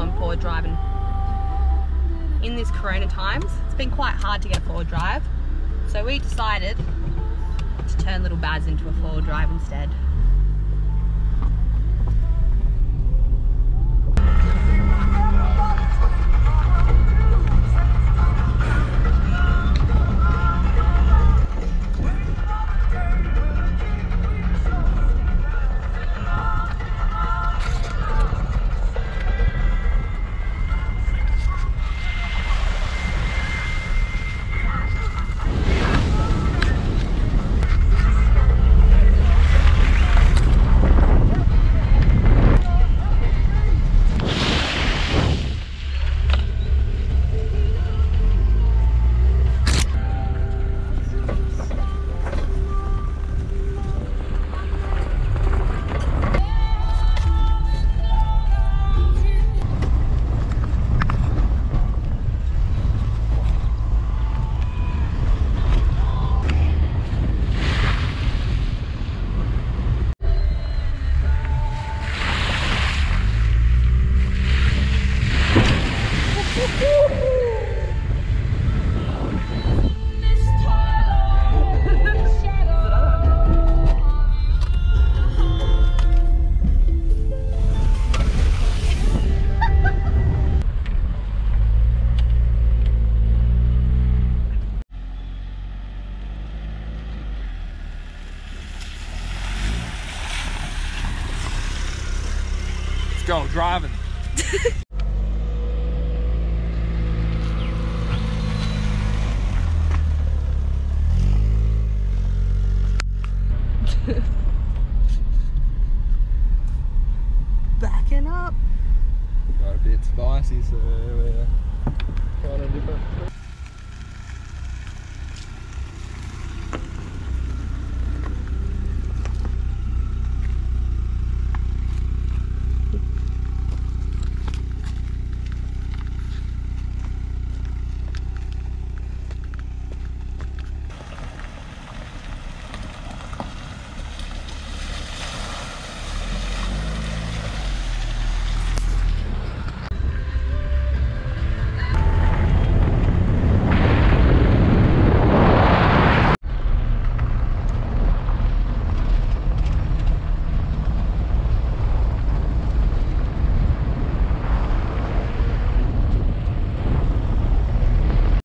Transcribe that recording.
some forward drive, and in this corona times it's been quite hard to get a forward drive, so we decided to turn Lil Baz into a forward drive instead. Go driving. Backing up. Got a bit spicy, so we're kind of different.